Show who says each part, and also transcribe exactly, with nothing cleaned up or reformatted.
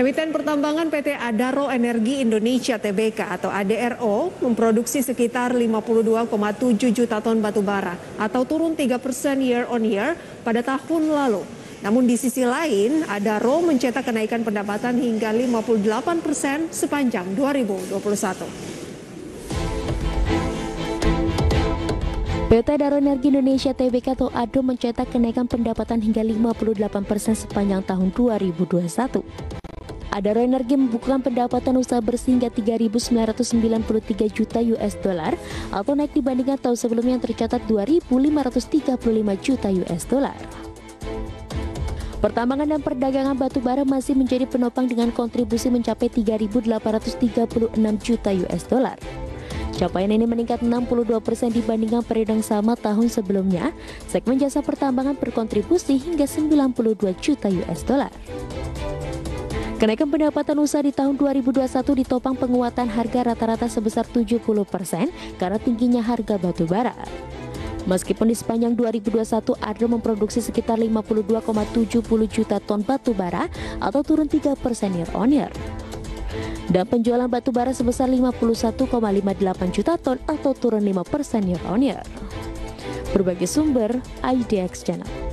Speaker 1: Emiten pertambangan P T Adaro Energi Indonesia Tbk atau A D R O memproduksi sekitar lima puluh dua koma tujuh juta ton batu bara atau turun tiga persen year on year pada tahun lalu. Namun di sisi lain, Adaro mencetak kenaikan pendapatan hingga lima puluh delapan persen sepanjang dua ribu dua puluh satu.
Speaker 2: P T Adaro Energi Indonesia Tbk atau A D O mencetak kenaikan pendapatan hingga lima puluh delapan persen sepanjang tahun dua ribu dua puluh satu. Adaro Energi membukukan pendapatan usaha bersih hingga tiga ribu sembilan ratus sembilan puluh tiga juta U S dollar atau naik dibandingkan tahun sebelumnya yang tercatat dua ribu lima ratus tiga puluh lima juta U S dollar. Pertambangan dan perdagangan batu bara masih menjadi penopang dengan kontribusi mencapai tiga ribu delapan ratus tiga puluh enam juta U S dollar. Capaian ini meningkat enam puluh dua persen dibandingkan periode yang sama tahun sebelumnya. Segmen jasa pertambangan berkontribusi hingga sembilan puluh dua juta U S dollar. Kenaikan pendapatan usaha di tahun dua ribu dua puluh satu ditopang penguatan harga rata-rata sebesar tujuh puluh persen karena tingginya harga batu bara. Meskipun di sepanjang dua ribu dua puluh satu A D O memproduksi sekitar lima puluh dua koma tujuh puluh juta ton batu bara atau turun tiga persen year on year. Dan penjualan batu bara sebesar lima puluh satu koma lima delapan juta ton atau turun lima persen year on year. Berbagai sumber I D X Channel.